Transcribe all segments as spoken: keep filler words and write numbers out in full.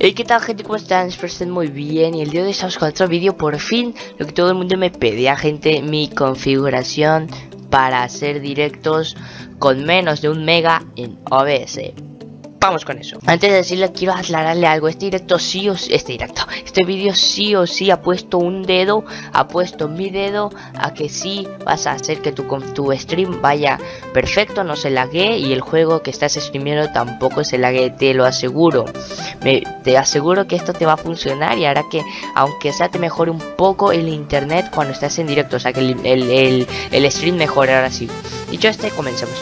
Hey, ¿qué tal, gente? ¿Cómo están? Espero estén muy bien. Y el día de hoy estamos con otro vídeo. Por fin, lo que todo el mundo me pedía, gente, mi configuración para hacer directos con menos de un mega en O B S. Vamos con eso. Antes de decirle, quiero aclararle algo. Este directo sí o sí, este directo, este vídeo sí o sí ha puesto un dedo, ha puesto mi dedo a que sí vas a hacer que tu, tu stream vaya perfecto, no se lague, y el juego que estás streamiendo tampoco se lague, te lo aseguro. Me, te aseguro que esto te va a funcionar y hará que, aunque sea, te mejore un poco el internet cuando estás en directo, o sea que el, el, el, el stream mejore. Ahora sí. Dicho este, comencemos.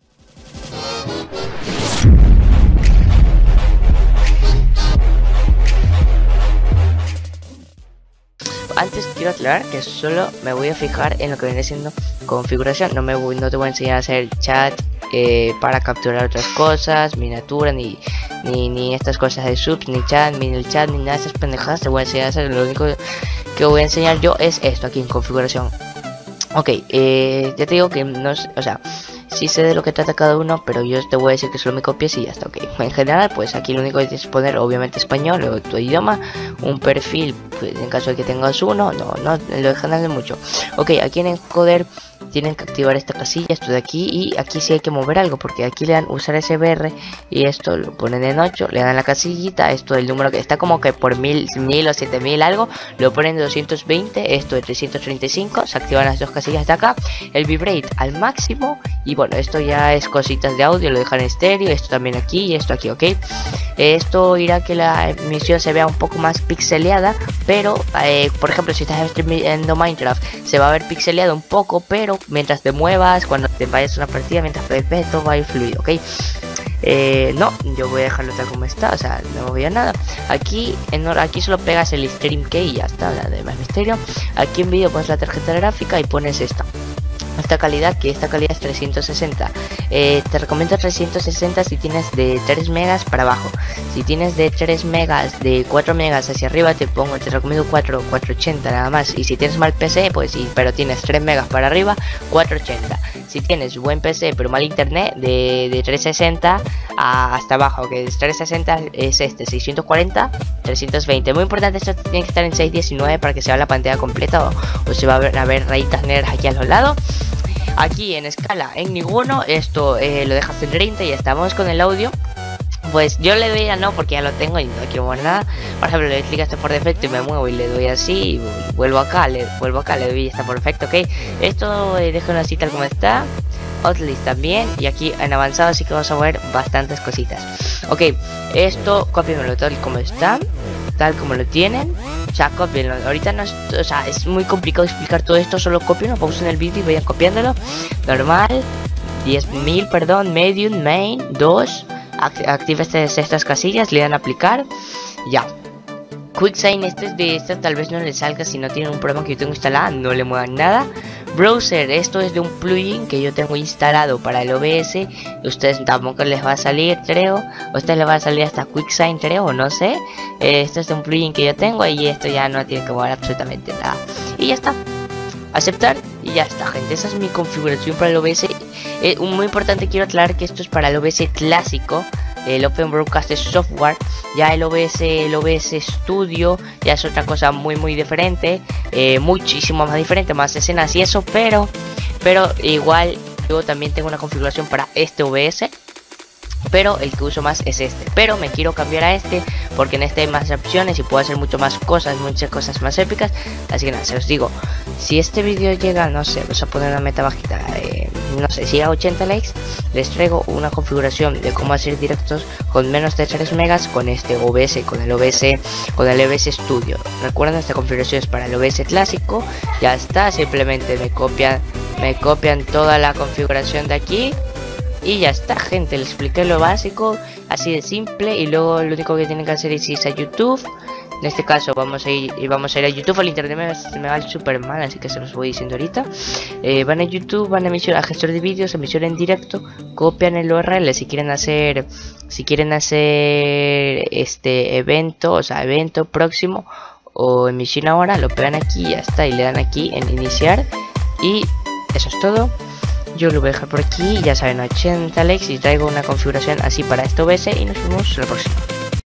Antes quiero aclarar que solo me voy a fijar en lo que viene siendo configuración. No me voy, no te voy a enseñar a hacer chat eh, para capturar otras cosas, miniatura, ni, ni, ni estas cosas de subs, ni chat, ni el chat, ni nada de esas pendejadas. Te voy a enseñar a hacer. Lo único que voy a enseñar yo es esto aquí en configuración. Ok, eh, ya te digo que no es, o sea, sí sé de lo que trata cada uno, pero yo te voy a decir que solo me copies y ya está. Ok, en general, pues aquí lo único que tienes que poner, obviamente, español o tu idioma, un perfil, pues, en caso de que tengas uno, no, no lo dejan de mucho. Ok, aquí en encoder tienen que activar esta casilla, esto de aquí, y aquí sí hay que mover algo, porque aquí le dan usar S B R y esto lo ponen en ocho, le dan la casillita, esto del número que está como que por mil, mil o siete mil algo, lo ponen de doscientos veinte, esto de trescientos treinta y cinco, se activan las dos casillas de acá, el vibrate al máximo, y bueno, esto ya es cositas de audio, lo dejan en estéreo, esto también aquí y esto aquí, ok. Esto irá a que la emisión se vea un poco más pixeleada, pero eh, por ejemplo, si estás streamando Minecraft se va a ver pixeleado un poco, pero mientras te muevas, cuando te vayas a una partida, mientras ves, todo va a ir fluido, ok. Eh, no, yo voy a dejarlo tal como está, o sea, no voy a nada. Aquí en aquí solo pegas el stream key y ya está, la demás misterio. Aquí en vídeo pones la tarjeta gráfica y pones esta. Esta calidad, que esta calidad es trescientos sesenta. Eh, te recomiendo trescientos sesenta si tienes de tres megas para abajo. Si tienes de tres megas, de cuatro megas hacia arriba, te pongo, te recomiendo cuatro, cuatrocientos ochenta nada más. Y si tienes mal P C, pues sí, pero tienes tres megas para arriba, cuatrocientos ochenta. Si tienes buen P C pero mal internet, de, de trescientos sesenta a, hasta abajo, que es trescientos sesenta es este, seiscientos cuarenta, trescientos veinte. Muy importante, esto tiene que estar en seiscientos diecinueve para que se vea la pantalla completa, o, o se va a ver, a ver rayitas negras aquí a los lados. Aquí en escala en ninguno, esto eh, lo dejas en treinta y ya estamos con el audio. Pues yo le doy a no porque ya lo tengo y no quiero mover nada. Por ejemplo, le doy clic a esto por defecto y me muevo y le doy así y vuelvo acá, le vuelvo acá, le doy y está por defecto, ok. Esto eh, déjenlo así tal como está. Hotlist también, y aquí en avanzado sí que vamos a ver bastantes cositas. Ok, esto copienlo tal como está, tal como lo tienen. O sea, copienlo. Ahorita no es, o sea, es muy complicado explicar todo esto, solo copienlo, pausen el vídeo y vayan copiándolo. Normal, diez mil, perdón, medium, main, dos. Activa estas, estas casillas, le dan a aplicar, ya. QuickSign, este es de esta, tal vez no le salga si no tienen un programa que yo tengo instalado, no le muevan nada. Browser, esto es de un plugin que yo tengo instalado para el O B S. Ustedes tampoco les va a salir, creo. A ustedes les va a salir hasta QuickSign, creo, o no sé. Eh, esto es de un plugin que yo tengo y esto ya no tiene que mover absolutamente nada. Y ya está. Aceptar y ya está, gente. Esa es mi configuración para el O B S. Eh, muy importante, quiero aclarar que esto es para el O B S clásico. El Open Broadcast Software. Ya el O B S, el O B S Studio ya es otra cosa muy muy diferente, eh, muchísimo más diferente, más escenas y eso, pero pero igual yo también tengo una configuración para este O B S, pero el que uso más es este. Pero me quiero cambiar a este porque en este hay más opciones y puedo hacer mucho más cosas, muchas cosas más épicas. Así que nada, se os digo, si este vídeo llega, no sé, vamos a poner una meta bajita, eh, no sé, si a ochenta likes, les traigo una configuración de cómo hacer directos con menos de tres megas con este O B S, con el O B S, con el O B S Studio. Recuerden, esta configuración es para el O B S clásico. Ya está, simplemente me copian, me copian toda la configuración de aquí. Y ya está, gente, les expliqué lo básico, así de simple. Y luego lo único que tienen que hacer es irse a YouTube. En este caso vamos a ir, vamos a ir a YouTube. El internet me, me va súper mal, así que se los voy diciendo ahorita. eh, Van a YouTube, van a emisión, a gestor de vídeos, emisión en directo. Copian el U R L si quieren hacer, si quieren hacer este evento, o sea, evento próximo o emisión ahora, lo pegan aquí y ya está. Y le dan aquí en iniciar. Y eso es todo. Yo lo voy a dejar por aquí, ya saben, ochenta likes, y traigo una configuración así para este O B S y nos vemos la próxima.